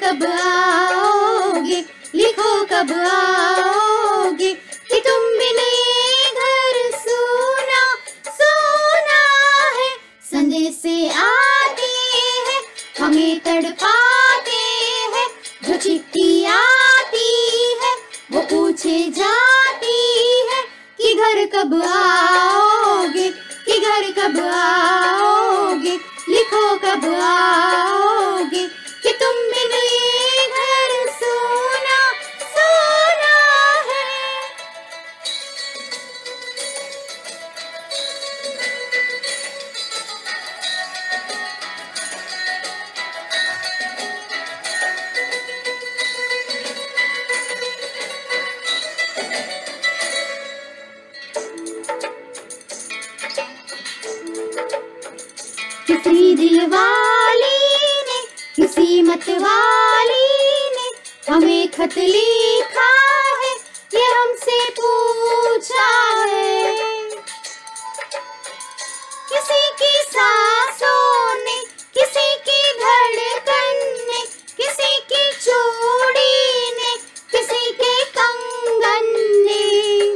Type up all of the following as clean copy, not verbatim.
कब आओगे, लिखो कब आओगे कि तुम बिन ये घर सूना सूना है। संदेश आते हैं हमें तड़पाते हैं, जो चिट्ठी आती है वो पूछे जाती है कि घर कब आओगे, कि घर कब आओगे, लिखो कब आओगे कि तुम बिन ये घर सूना सूना है। किसी दिलवाली ने, किसी मतवाली ने हमें खत लिखा है, ये हमसे पूछा है। किसी की सांसों ने, किसी की धड़कन ने, किसी की चूड़ी ने, किसी के कंगन ने,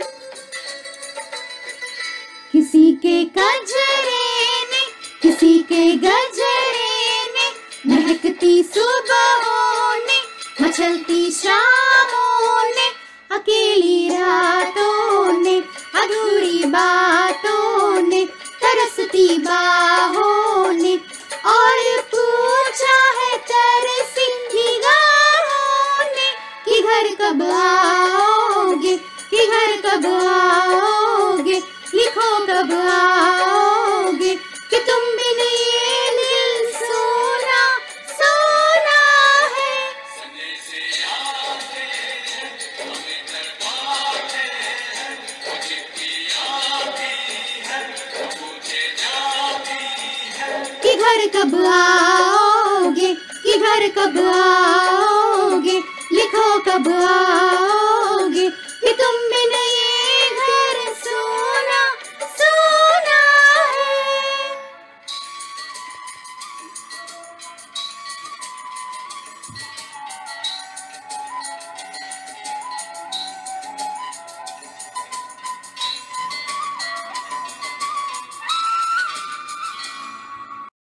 किसी के कजरे ने, किसी के गजरे ने, महकती सुबहों ने, मचलती शामों ने, अकेली रातों ने, अधूरी बातों ने, तरसती बाहों ने, और पूछा है तरसी निगाहों ने कि घर कब आओगे, कि घर कब आओगे, लिखो कब आओगे कि तुम बिन ये दिल सोना सोना है। संदेश आते हैं हमें तड़पाते हैं, वो चिट्ठी आती है वो पूछे जाती है कि घर कब आओगे, कि घर कब आओगे, लिखो कब आओगे।